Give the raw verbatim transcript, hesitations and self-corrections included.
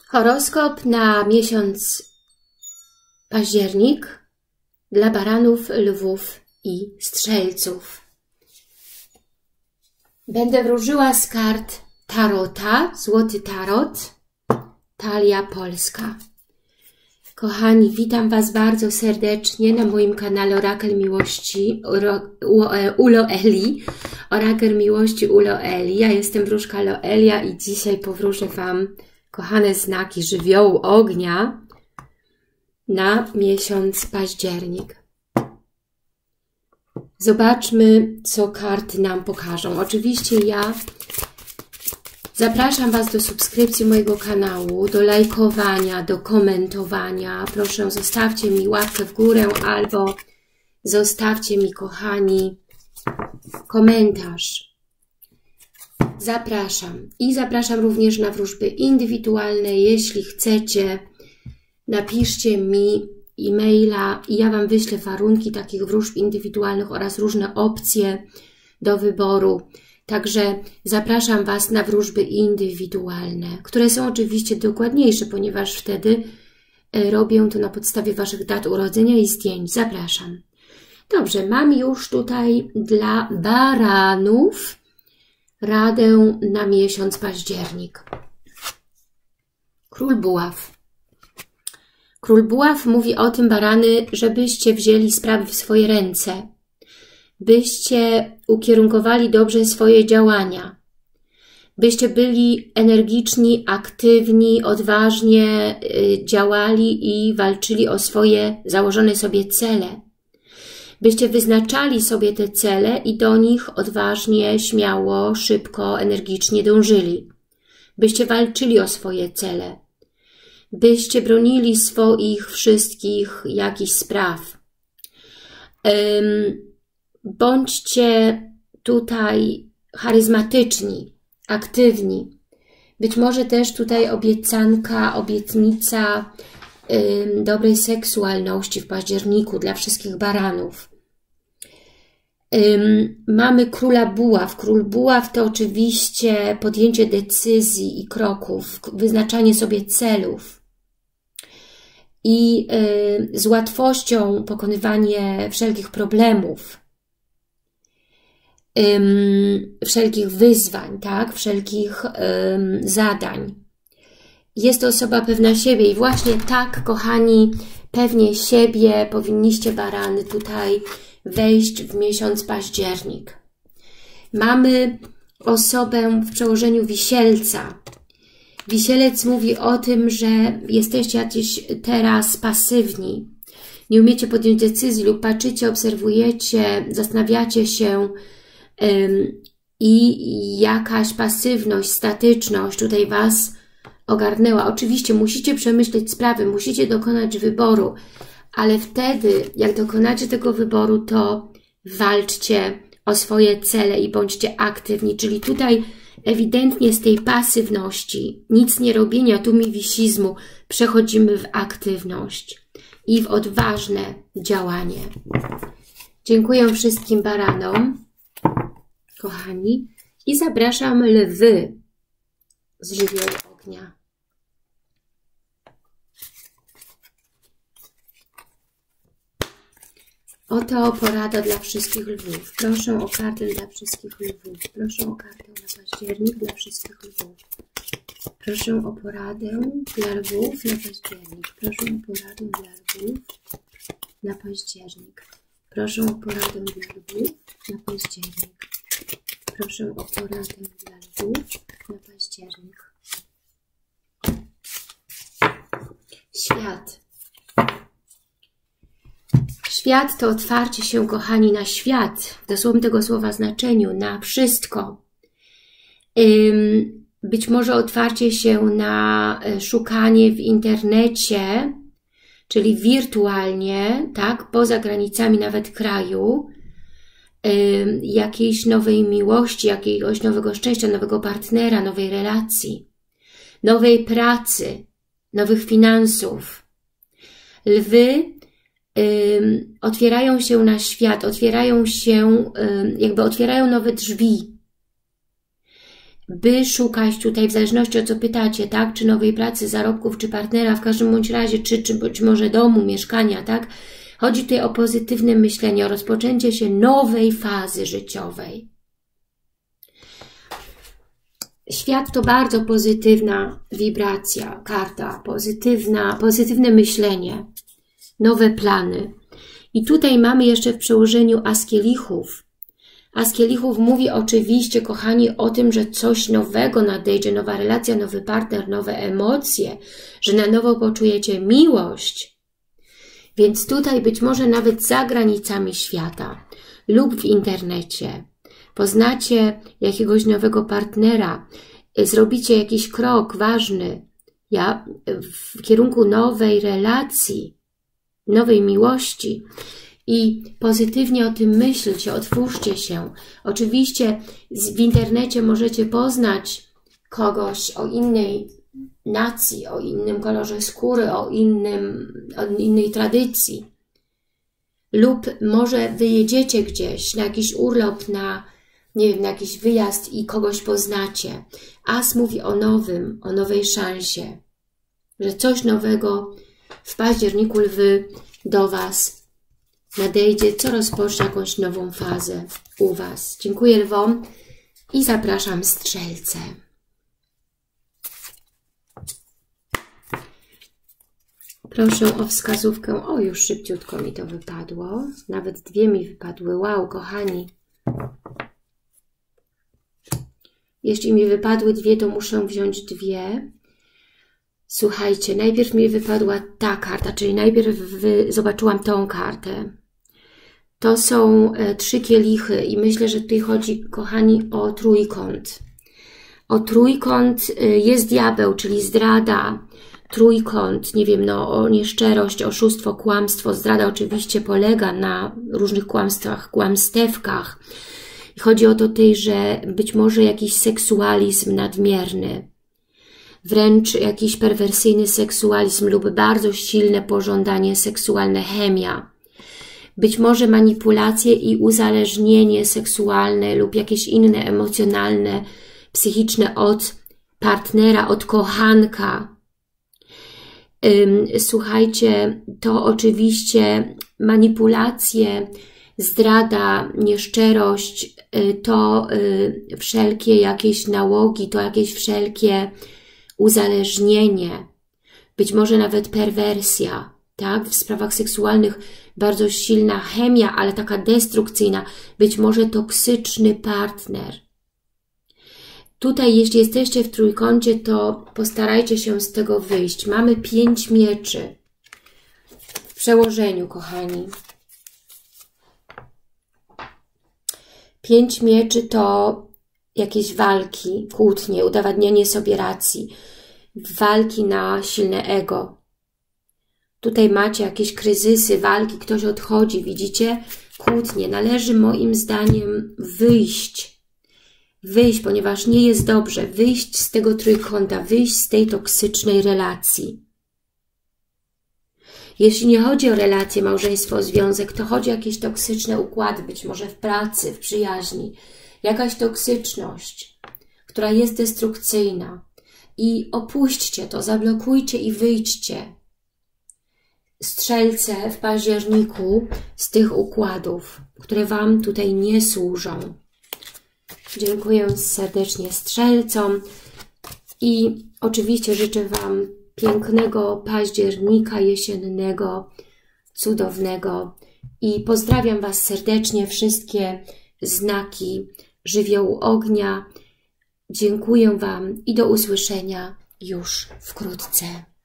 Horoskop na miesiąc październik dla baranów, lwów i strzelców. Będę wróżyła z kart tarota, złoty tarot, talia polska. Kochani, witam Was bardzo serdecznie na moim kanale Orakel Miłości u Loeli. Orakel Miłości u Loeli. Ja jestem wróżka Loelia i dzisiaj powróżę Wam kochane znaki żywiołu ognia na miesiąc październik. Zobaczmy, co karty nam pokażą. Oczywiście ja zapraszam Was do subskrypcji mojego kanału, do lajkowania, do komentowania. Proszę, zostawcie mi łapkę w górę albo zostawcie mi, kochani, komentarz. Zapraszam. I zapraszam również na wróżby indywidualne. Jeśli chcecie, napiszcie mi e-maila i ja Wam wyślę warunki takich wróżb indywidualnych oraz różne opcje do wyboru. Także zapraszam Was na wróżby indywidualne, które są oczywiście dokładniejsze, ponieważ wtedy robię to na podstawie Waszych dat urodzenia i zdjęć. Zapraszam. Dobrze, mam już tutaj dla baranów radę na miesiąc październik. Król Buław. Król Buław mówi o tym, barany, żebyście wzięli sprawy w swoje ręce, byście ukierunkowali dobrze swoje działania, byście byli energiczni, aktywni, odważnie działali i walczyli o swoje założone sobie cele. Byście wyznaczali sobie te cele i do nich odważnie, śmiało, szybko, energicznie dążyli. Byście walczyli o swoje cele. Byście bronili swoich wszystkich jakichś spraw. Um, bądźcie tutaj charyzmatyczni, aktywni. Być może też tutaj obiecanka, obietnica um, dobrej seksualności w październiku dla wszystkich baranów. Um, mamy króla buław. Król buław to oczywiście podjęcie decyzji i kroków, wyznaczanie sobie celów i y, z łatwością pokonywanie wszelkich problemów, ym, wszelkich wyzwań, tak, wszelkich ym, zadań. Jest to osoba pewna siebie i właśnie tak, kochani, pewnie siebie powinniście, barany, tutaj wejść w miesiąc październik. Mamy osobę w przełożeniu wisielca. Wisielec mówi o tym, że jesteście jacyś teraz pasywni, nie umiecie podjąć decyzji lub patrzycie, obserwujecie, zastanawiacie się ym, i jakaś pasywność, statyczność tutaj Was ogarnęła. Oczywiście musicie przemyśleć sprawy, musicie dokonać wyboru, ale wtedy, jak dokonacie tego wyboru, to walczcie o swoje cele i bądźcie aktywni, czyli tutaj ewidentnie z tej pasywności, nic nie robienia, tumiwisizmu, przechodzimy w aktywność i w odważne działanie. Dziękuję wszystkim baranom, kochani, i zapraszam lwy z żywiołu ognia. Oto porada dla wszystkich lwów. Proszę o kartę dla wszystkich lwów. Proszę o kartę na październik dla wszystkich lwów. Proszę o poradę dla lwów na październik. Proszę o poradę dla lwów na październik. Proszę o poradę dla lwów na październik. Proszę o poradę dla lwów na październik. Świat. Świat to otwarcie się, kochani, na świat, w dosłownym tego słowa znaczeniu, na wszystko. Być może otwarcie się na szukanie w internecie, czyli wirtualnie, tak, poza granicami nawet kraju, jakiejś nowej miłości, jakiegoś nowego szczęścia, nowego partnera, nowej relacji, nowej pracy, nowych finansów. Lwy otwierają się na świat, otwierają się, jakby otwierają nowe drzwi. by szukać tutaj, w zależności o co pytacie, tak, czy nowej pracy, zarobków, czy partnera, w każdym bądź razie, czy, czy być może domu, mieszkania, tak. Chodzi tutaj o pozytywne myślenie, o rozpoczęcie się nowej fazy życiowej. Świat to bardzo pozytywna wibracja, karta, pozytywna, pozytywne myślenie, nowe plany. I tutaj mamy jeszcze w przełożeniu As Kielichów. As Kielichów mówi oczywiście, kochani, o tym, że coś nowego nadejdzie, nowa relacja, nowy partner, nowe emocje, że na nowo poczujecie miłość. Więc tutaj być może nawet za granicami świata lub w internecie poznacie jakiegoś nowego partnera, zrobicie jakiś krok ważny ja, w kierunku nowej relacji, nowej miłości i pozytywnie o tym myślcie, otwórzcie się. Oczywiście w internecie możecie poznać kogoś o innej nacji, o innym kolorze skóry, o, innym, o innej tradycji. Lub może wyjedziecie gdzieś na jakiś urlop, na, nie wiem, na jakiś wyjazd i kogoś poznacie. As mówi o nowym, o nowej szansie, że coś nowego w październiku, lwy, do Was nadejdzie, co rozpocznie jakąś nową fazę u Was. Dziękuję lwom i zapraszam strzelce. Proszę o wskazówkę. O, już szybciutko mi to wypadło. Nawet dwie mi wypadły. Wow, kochani. Jeśli mi wypadły dwie, to muszę wziąć dwie. Słuchajcie, najpierw mi wypadła ta karta, czyli najpierw wy, zobaczyłam tą kartę. To są e, trzy kielichy i myślę, że tutaj chodzi, kochani, o trójkąt. O trójkąt e, jest diabeł, czyli zdrada, trójkąt, nie wiem, no, o nieszczerość, oszustwo, kłamstwo. Zdrada oczywiście polega na różnych kłamstwach, kłamstewkach. I chodzi o to tutaj, że być może jakiś seksualizm nadmierny, wręcz jakiś perwersyjny seksualizm lub bardzo silne pożądanie seksualne, chemia. Być może manipulacje i uzależnienie seksualne lub jakieś inne emocjonalne, psychiczne od partnera, od kochanka. Słuchajcie, to oczywiście manipulacje, zdrada, nieszczerość, to wszelkie jakieś nałogi, to jakieś wszelkie uzależnienie, być może nawet perwersja, tak? W sprawach seksualnych bardzo silna chemia, ale taka destrukcyjna, być może toksyczny partner. Tutaj, jeśli jesteście w trójkącie, to postarajcie się z tego wyjść. Mamy pięć mieczy w przełożeniu, kochani. Pięć mieczy to jakieś walki, kłótnie, udowadnianie sobie racji, walki na silne ego. Tutaj macie jakieś kryzysy, walki, ktoś odchodzi, widzicie? Kłótnie. Należy moim zdaniem wyjść. Wyjść, ponieważ nie jest dobrze. Wyjść z tego trójkąta, wyjść z tej toksycznej relacji. Jeśli nie chodzi o relacje, małżeństwo, związek, to chodzi o jakieś toksyczne układy, być może w pracy, w przyjaźni. Jakaś toksyczność, która jest destrukcyjna. I opuśćcie to, zablokujcie i wyjdźcie. Strzelce w październiku z tych układów, które Wam tutaj nie służą. Dziękuję serdecznie strzelcom i oczywiście życzę Wam pięknego października jesiennego, cudownego i pozdrawiam Was serdecznie, wszystkie znaki żywiołu ognia. Dziękuję Wam i do usłyszenia już wkrótce.